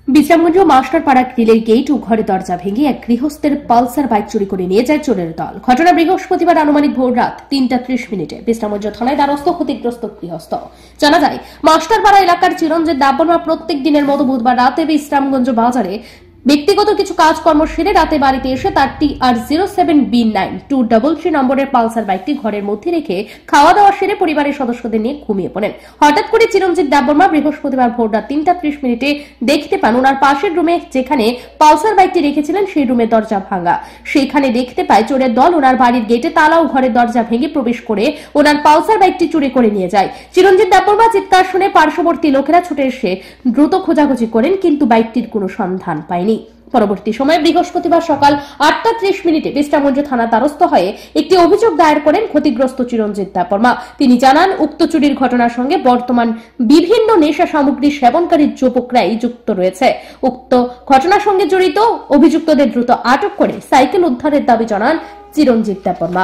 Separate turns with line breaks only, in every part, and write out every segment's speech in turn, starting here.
বিশ্রামগঞ্জ মাস্টারপাড়া গ্রিলের গেট ও ঘরে দরজা ভেঙে এক গৃহস্থের পালসার বাইক চুরি করে নিয়ে যায় চোরের দল। ঘটনা বৃহস্পতিবার আনুমানিক ভোর রাত ৩:৩০ বিশ্রামগঞ্জ থানায় দ্বারস্থ ক্ষতিগ্রস্ত গৃহস্থ। জানা যায়, মাস্টারপাড়া এলাকার চিরঞ্জিত দেববর্মা প্রত্যেক দিনের মতো বুধবার রাতে বিশ্রামগঞ্জ বাজারে ব্যক্তিগত কিছু কাজকর্ম সেরে রাতে বাড়িতে এসে তার TR07B9 233 নম্বরের পালসার বাইকটি ঘরের মধ্যে রেখে খাওয়া দাওয়া সেরে পরিবারের সদস্যদের নিয়ে ঘুমিয়ে পড়েন। হঠাৎ করে চিরঞ্জিত দেববর্মা বৃহস্পতিবার ভোর রাত ৩:৩০ দেখতে পান ওনার পাশের রুমে যেখানে পালসার বাইকটি রেখেছিলেন সেই রুমের দরজা ভাঙা। সেখানে দেখতে পায় চোরের দল ওনার বাড়ির গেটে তালা ও ঘরের দরজা ভেঙে প্রবেশ করে ওনার পালসার বাইকটি চুরি করে নিয়ে যায়। চিরঞ্জিত দেববর্মা চিৎকার শুনে পার্শ্ববর্তী লোকেরা ছুটে এসে দ্রুত খোঁজাখুঁজি করেন, কিন্তু বাইকটির কোনো সন্ধান পায়নি। পরবর্তী সময়ে বৃহস্পতিবার সকাল ৮:৩০ বিশ্রামগঞ্জ থানা দ্বারস্থ হয়ে একটি অভিযোগ দায়ের করেন ক্ষতিগ্রস্ত চিরঞ্জিত দেববর্মা। তিনি জানান, উক্ত চুরির ঘটনার সঙ্গে বর্তমান বিভিন্ন নেশা সামগ্রী সেবনকারী যুবকরাই যুক্ত রয়েছে। উক্ত ঘটনার সঙ্গে জড়িত অভিযুক্তদের দ্রুত আটক করে সাইকেল উদ্ধারের দাবি জানান চিরঞ্জিত Debbarma.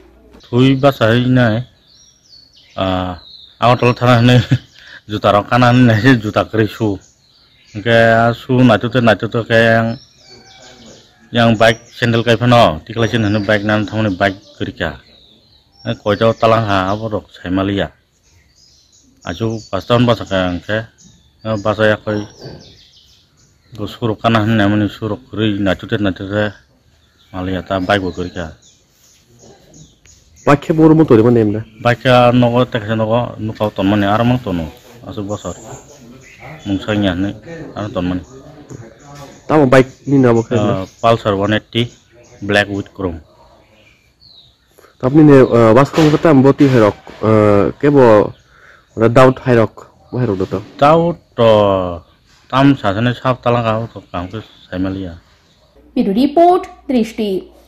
Juta kanan nasi juta kerisu, kayak su natu kayak yang baik sandal kayak pano, dikelasin hanya baik nan thong baik kerja, kau jauh talang ha apa rok saya malia, aju pas tahun pas kayak bahasa ya kau suruh kanan namanya suruh keri natu malia ta baik bekerja.
Baiknya baru motor di mana emda?
Baiknya nogo teksen nogo nukau ton mana aramang tono. Asal bosor, mungsanya nih, ada teman.
Tahu baik ini nama kan?
Pulsar 180 Black with Chrome.
Tapi ini waskong kita mboti herok, kebo udah daud herok, herok itu.
Daud tam saja nih sahab talang kau tuh kampus saya melia.
Video report Drishti.